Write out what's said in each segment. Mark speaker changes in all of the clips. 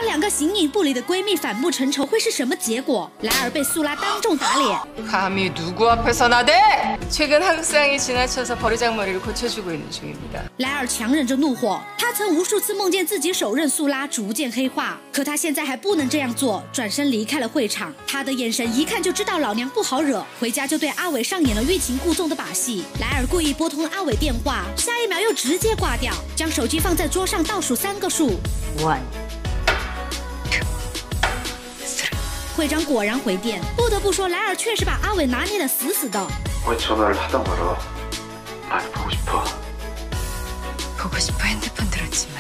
Speaker 1: 当两个形影不离的闺蜜反目成仇会是什么结果？莱尔被苏拉当众打脸。
Speaker 2: 감히 누구 앞에서 나대? 최근 하극상이 지나쳐서 버리장머리를 고쳐주고 있는 중입니다.
Speaker 1: 莱尔强忍着怒火，他曾无数次梦见自己手刃苏拉，逐渐黑化，可他现在还不能这样做，转身离开了会场。他的眼神一看就知道老娘不好惹，回家就对阿伟上演了欲擒故纵的把戏。莱尔故意拨通阿伟电话，下一秒又直接挂掉，将手机放在桌上倒数3个数。1。 会长果然回电，不得不说，莱尔确实把阿伟拿捏得死死的。
Speaker 3: 왜 전화를 하던 말아? 많이 보고 싶어.
Speaker 2: 보고 싶어 핸드폰 들었지만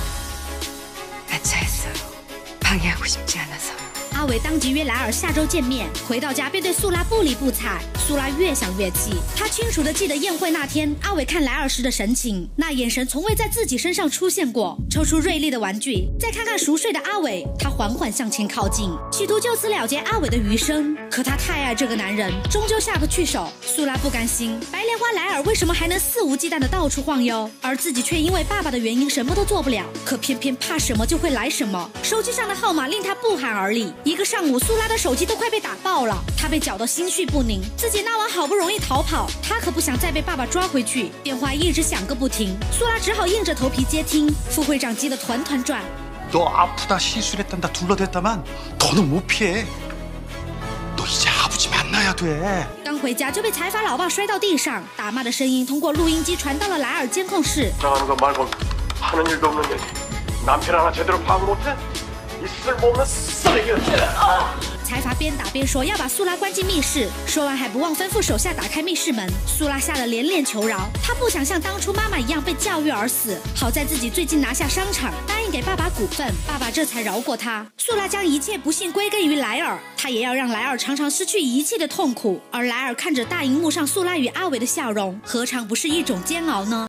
Speaker 2: 나 차였어요. 방해하고 싶지 않아서.
Speaker 1: 阿伟当即约莱尔下周见面，回到家便对苏拉不理不睬。苏拉越想越气，他清楚地记得宴会那天阿伟看莱尔时的神情，那眼神从未在自己身上出现过。抽出锐利的玩具，再看看熟睡的阿伟，他缓缓向前靠近，企图就此了结阿伟的余生。可他太爱这个男人，终究下不去手。苏拉不甘心，白莲花莱尔为什么还能肆无忌惮地到处晃悠，而自己却因为爸爸的原因什么都做不了？可偏偏怕什么就会来什么，手机上的号码令他不寒而栗。一个上午，苏拉的手机都快被打爆了，他被搅得心绪不宁。自己那晚好不容易逃跑，他可不想再被爸爸抓回去。电话一直响个不停，苏拉只好硬着头皮接听。副会长急得团团转。
Speaker 4: 너 아프다 시술했단다 둘러댔다만 더는 못 피해. 너 이제 아버지 만나야 돼.
Speaker 1: 刚回家就被财阀老爸摔到地上，打骂的声音通过录音机传到了莱尔监控室。
Speaker 3: 장하는 거 말고 하는 일도 없는데 남편 하나 제대로 파악 못해? 이 쓸모없는 쓰레기!
Speaker 1: 财阀边打边说要把苏拉关进密室，说完还不忘吩咐手下打开密室门。苏拉吓得连连求饶，他不想像当初妈妈一样被教育而死。好在自己最近拿下商场，答应给爸爸股份，爸爸这才饶过他。苏拉将一切不幸归根于莱尔，他也要让莱尔尝尝失去一切的痛苦。而莱尔看着大荧幕上苏拉与阿伟的笑容，何尝不是一种煎熬呢？